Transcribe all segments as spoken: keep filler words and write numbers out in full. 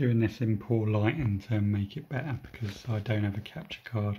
doing this in poor lighting to make it better because I don't have a capture card.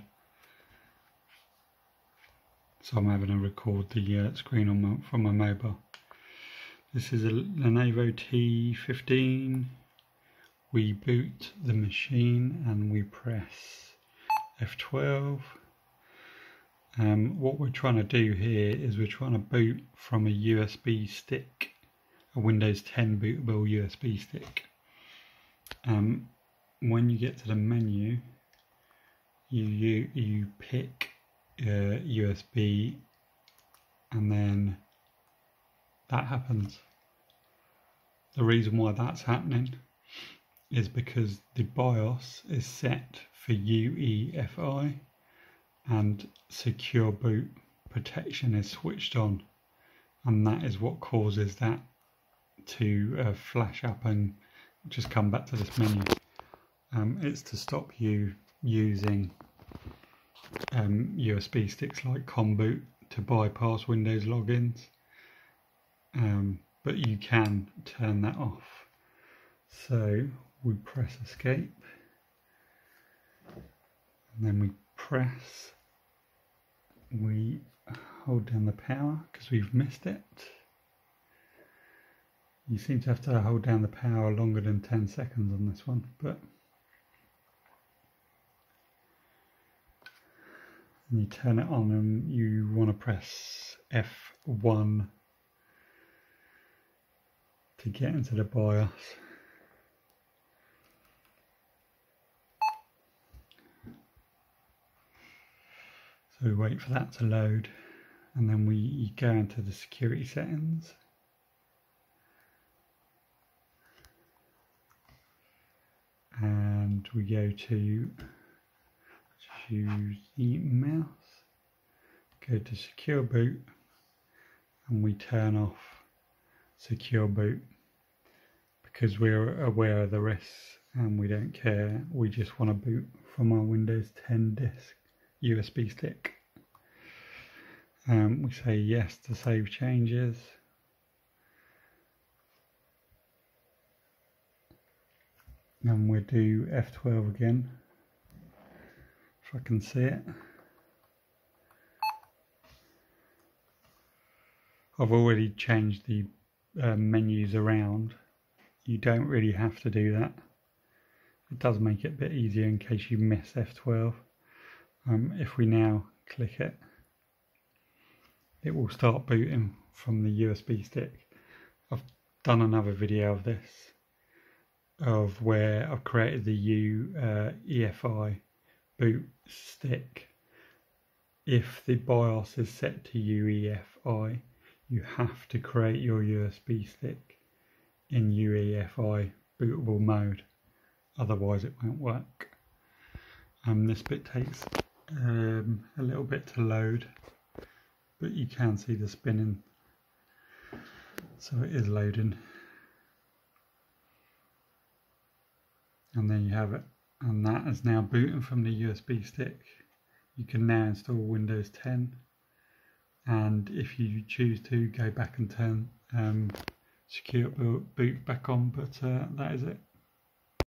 So I'm having to record the uh, screen on my, from my mobile. This is a Lenovo T fifteen. We boot the machine and we press F twelve. Um, what we're trying to do here is we're trying to boot from a U S B stick, a Windows ten bootable U S B stick. Um, when you get to the menu, you you, you pick uh, U S B, and then that happens. The reason why that's happening is because the BIOS is set for U E F I and secure boot protection is switched on, and that is what causes that to uh, flash up and just come back to this menu. Um, it's to stop you using um, U S B sticks like Konboot to bypass Windows logins, um, but you can turn that off. So we press escape and then we press, we hold down the power because we've missed it. You seem to have to hold down the power longer than ten seconds on this one, but and you turn it on and you want to press F one to get into the BIOS. So we wait for that to load, and then we go into the security settings. And we go to choose the mouse, go to secure boot, and we turn off secure boot because we're aware of the risks and we don't care. We just want to boot from our Windows ten disk U S B stick. Um, we say yes to save changes. And we'll do F twelve again, if I can see it. I've already changed the uh, menus around. You don't really have to do that. It does make it a bit easier in case you miss F twelve. Um, if we now click it, it will start booting from the U S B stick. I've done another video of this, of where I've created the U E F I boot stick. If the BIOS is set to U E F I, you have to create your U S B stick in U E F I bootable mode, otherwise it won't work. Um, this bit takes um, a little bit to load, but you can see the spinning, so it is loading. And then you have it, and that is now booting from the U S B stick. You can now install Windows ten, and if you choose to, go back and turn um, secure boot back on, but uh, that is it.